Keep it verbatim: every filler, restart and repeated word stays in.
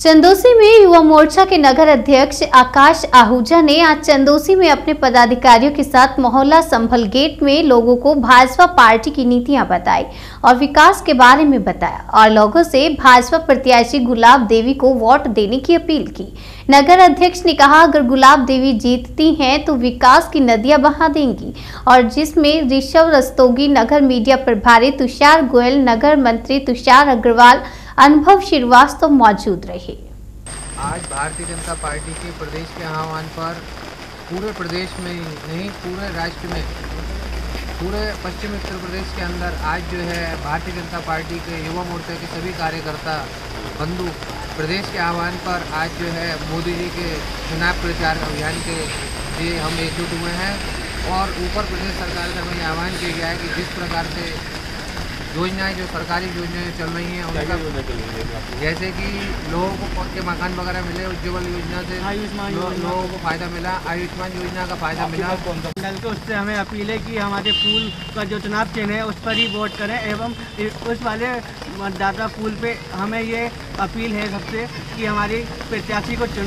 चंदौसी में युवा मोर्चा के नगर अध्यक्ष आकाश आहूजा ने आज चंदौसी में अपने पदाधिकारियों के साथ मोहल्ला संभल गेट में लोगों को भाजपा पार्टी की नीतियां बताई और विकास के बारे में बताया और लोगों से भाजपा प्रत्याशी गुलाब देवी को वोट देने की अपील की। नगर अध्यक्ष ने कहा, अगर गुलाब देवी जीतती हैं तो विकास की नदियां बहा देंगी और जिसमें ऋषभ रस्तोगी, नगर मीडिया प्रभारी तुषार गोयल, नगर मंत्री तुषार अग्रवाल, अनुभव श्रीवास्तव मौजूद रहे। आज भारतीय जनता पार्टी के प्रदेश के आह्वान पर पूरे प्रदेश में नहीं पूरे राष्ट्र में, पूरे पश्चिमी उत्तर प्रदेश के अंदर आज जो है भारतीय जनता पार्टी के युवा मोर्चा के सभी कार्यकर्ता बंधु प्रदेश के आह्वान पर आज जो है मोदी जी के चुनाव प्रचार अभियान के लिए हम एकजुट हुए हैं। और ऊपर प्रदेश सरकार का मैंने आह्वान किया गया है कि जिस प्रकार से योजनाएं जो सरकारी योजनाएं चल रही हैं उनका जैसे कि लोगों को पक्के मकान वगैरह मिले, उज्ज्वल योजना से लो, लोगों को फायदा मिला, आयुष्मान योजना का फायदा मिला। कल के उससे हमें अपील है कि हमारे पुल का जो चुनाव चिन्ह है उस पर ही वोट करें एवं उस वाले मतदाता पुल पे हमें ये अपील है सबसे कि हमारी प्रत्याशी को